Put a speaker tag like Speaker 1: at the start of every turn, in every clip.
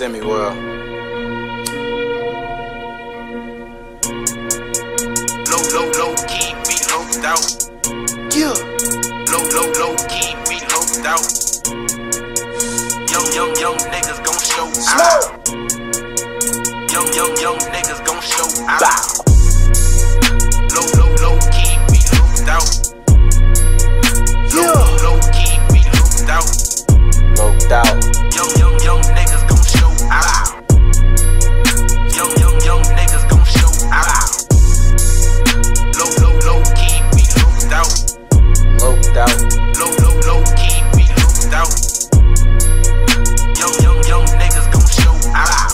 Speaker 1: Semi world.
Speaker 2: Low key, we loped out.
Speaker 1: Yeah.
Speaker 2: Low key, we loped out. Young niggas gon' show out. Young niggas gon' show out. Low key, we loped out.
Speaker 1: Yeah.
Speaker 2: Low key, we loped out.
Speaker 1: Loped out.
Speaker 2: Young niggas gon' show out. Young niggas gon' show out. Low key, we loped out.
Speaker 1: Loped out.
Speaker 2: Low key, we loped out. Young niggas gon' show out.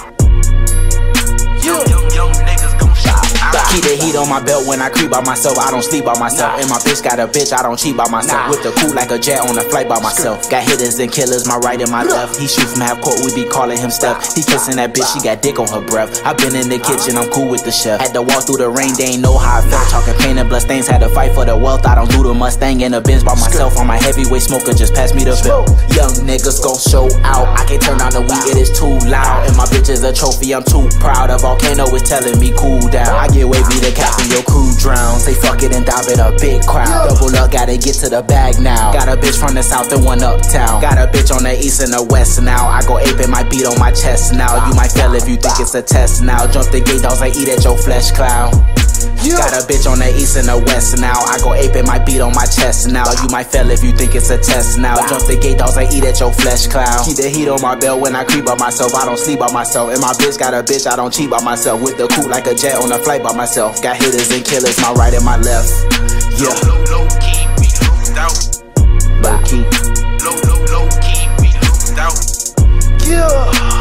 Speaker 2: Young niggas gon' show out.
Speaker 3: Keep the heat on my belt when I creep by myself. I don't sleep by myself. And my bitch got a bitch, I don't cheat by myself. Whip the coupe like a jet on a flight by myself. Got hitters and killers, my right and my left. He shoot from half court, we be calling him Steph. He kissing that bitch, she got dick on her breath. I been in the kitchen, I'm cool with the chef. Had to walk through the rain, they ain't know how I felt. Talking pain and blood stains, had to fight for the wealth. I don't do the Mustang in the Benz by myself. On my heavyweight smoker, just pass me the bill. Young niggas gon' show out. I can't turn on the weed, it is too loud. And my bitch is a trophy, I'm too proud. A volcano is telling me cool down. I get wavy the captain, your crew drowns. They fuck it and dive in a big crowd. Double up, gotta get to the bag now. Got a bitch from the south and one uptown. Got a bitch on the east and the west now. I go ape and my beat on my chest now. You might fail if you think it's a test now. Jump the gate dogs, I eat at your flesh cloud. Got a bitch on the east and the west now. I go ape and my beat on my chest now. You might fail if you think it's a test now. Jump the gate dogs, I eat at your flesh cloud. Keep the heat on my belt when I creep by myself. I don't sleep by myself. And my bitch got a bitch, I don't cheat by myself. With the coupe like a jet on a flight by myself. Got hitters and killers, my right and my left. Yeah.
Speaker 2: Low key, we loped out.
Speaker 3: Low key.
Speaker 2: Low key, we loped out.
Speaker 1: Yeah.